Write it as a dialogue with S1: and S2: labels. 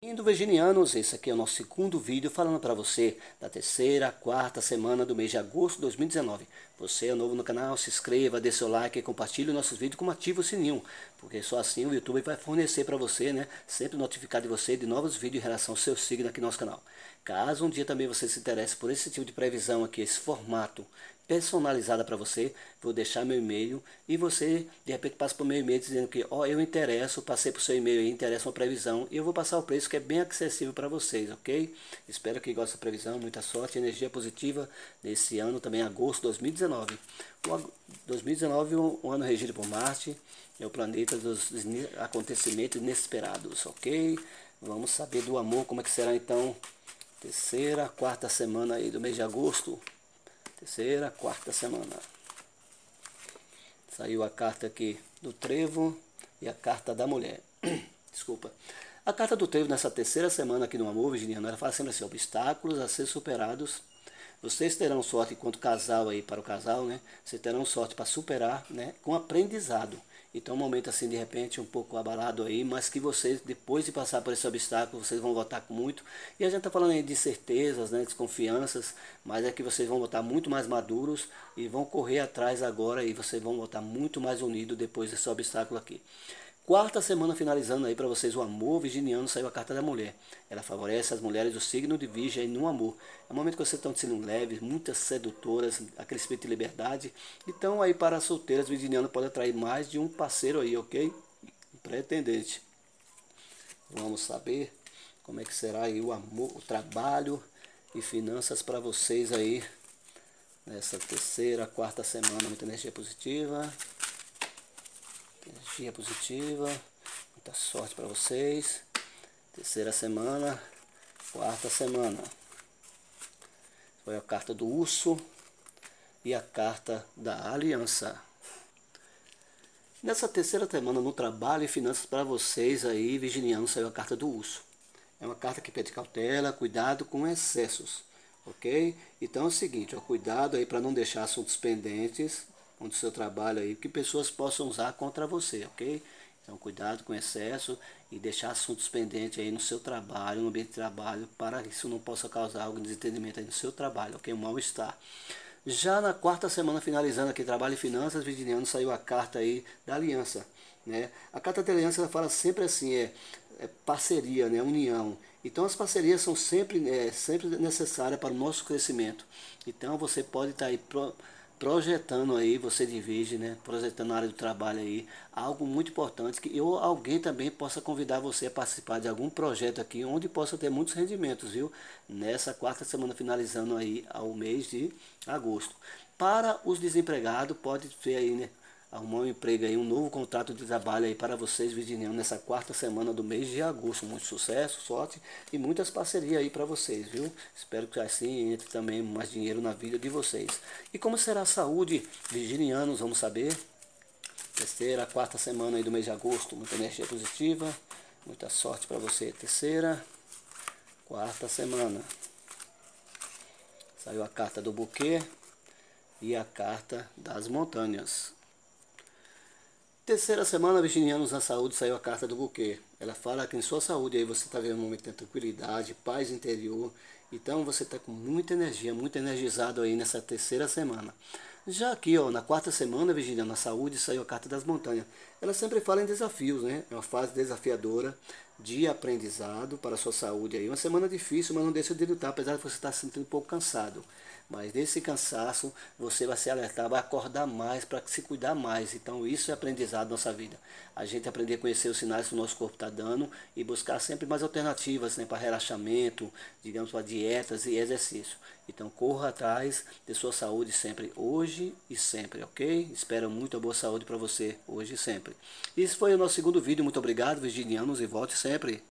S1: Bem-vindo, virginianos, esse aqui é o nosso segundo vídeo falando para você da terceira, quarta semana do mês de agosto de 2019. Você é novo no canal, se inscreva, dê seu like e compartilhe nossos vídeos, como ativa o sininho, porque só assim o YouTube vai fornecer para você, né, sempre notificar de você de novos vídeos em relação ao seu signo aqui no nosso canal. Caso um dia também você se interesse por esse tipo de previsão aqui, esse formato personalizada para você, vou deixar meu e-mail e você de repente passa por meu e-mail dizendo que eu interesso, passei por seu e-mail aí, interessa uma previsão e eu vou passar o preço que é bem acessível para vocês, ok? Espero que gostem da previsão, muita sorte, energia positiva nesse ano também, agosto de 2019. 2019 é um ano regido por Marte, é o planeta dos acontecimentos inesperados, ok? Vamos saber do amor, como é que será então terceira, quarta semana aí do mês de agosto. Terceira, quarta semana. Saiu a carta aqui do trevo e a carta da mulher. Desculpa. A carta do trevo nessa terceira semana aqui no amor, virginiano, ela fala sempre assim, obstáculos a ser superados. Vocês terão sorte enquanto casal aí, para o casal, né? Vocês terão sorte para superar, né? Com aprendizado. Então, um momento assim, de repente, um pouco abalado aí, mas que vocês, depois de passar por esse obstáculo, vocês vão voltar com muito. E a gente está falando aí de certezas, né? Desconfianças, mas é que vocês vão voltar muito mais maduros e vão correr atrás agora e vocês vão voltar muito mais unidos depois desse obstáculo aqui. Quarta semana finalizando aí para vocês o amor virginiano, saiu a carta da mulher. Ela favorece as mulheres do signo de Virgem no amor. É um momento que vocês estão sendo leves, muitas sedutoras, aquele espírito de liberdade. Então aí para as solteiras, virginiano pode atrair mais de um parceiro aí, ok? Um pretendente. Vamos saber como é que será aí o amor, o trabalho e finanças para vocês aí nessa terceira, quarta semana. Muita energia positiva. Energia positiva, muita sorte para vocês. Terceira semana, quarta semana. Foi a carta do urso e a carta da aliança. Nessa terceira semana no trabalho e finanças para vocês aí, virginianos, saiu a carta do urso. É uma carta que pede cautela, cuidado com excessos, ok? Então é o seguinte, cuidado aí para não deixar assuntos pendentes do seu trabalho aí, que pessoas possam usar contra você, ok? Então cuidado com excesso e deixar assuntos pendentes aí no seu trabalho, no ambiente de trabalho, para que isso não possa causar algum desentendimento aí no seu trabalho, ok? Um mal-estar. Já na quarta semana, finalizando aqui trabalho e finanças, virginiano, saiu a carta aí da aliança, né? A carta da aliança ela fala sempre assim, é parceria, né? União. Então as parcerias são sempre necessárias para o nosso crescimento. Então você pode estar aí projetando aí, você divide, né? Projetando na área do trabalho aí, algo muito importante, que alguém também possa convidar você a participar de algum projeto aqui, onde possa ter muitos rendimentos, viu? Nessa quarta semana finalizando aí ao mês de agosto. Para os desempregados, pode ter aí, né? Arrumar um emprego aí, um novo contrato de trabalho aí para vocês, virginianos, nessa quarta semana do mês de agosto. Muito sucesso, sorte e muitas parcerias aí para vocês, viu? Espero que assim entre também mais dinheiro na vida de vocês. E como será a saúde, virginianos, vamos saber? Terceira, quarta semana aí do mês de agosto, muita energia positiva, muita sorte para você. Terceira, quarta semana. Saiu a carta do buquê e a carta das montanhas. Terceira semana, virginianos, na saúde, saiu a carta do buquê. Ela fala que em sua saúde aí você está vendo um momento de tranquilidade, paz interior. Então você está com muita energia, muito energizado aí nessa terceira semana. Já aqui, ó, na quarta semana, virginiano, na saúde, saiu a carta das montanhas. Ela sempre fala em desafios, né? É uma fase desafiadora de aprendizado para a sua saúde aí. Uma semana difícil, mas não deixa de lutar, apesar de você estar se sentindo um pouco cansado. Mas desse cansaço, você vai se alertar, vai acordar mais para se cuidar mais. Então isso é aprendizado na nossa vida. A gente aprender a conhecer os sinais que o nosso corpo está dando e buscar sempre mais alternativas, né, para relaxamento, digamos, para dietas e exercício. Então corra atrás de sua saúde sempre, hoje e sempre, ok? Espero muita boa saúde para você hoje e sempre. Esse foi o nosso segundo vídeo. Muito obrigado, virginianos, e volte sempre.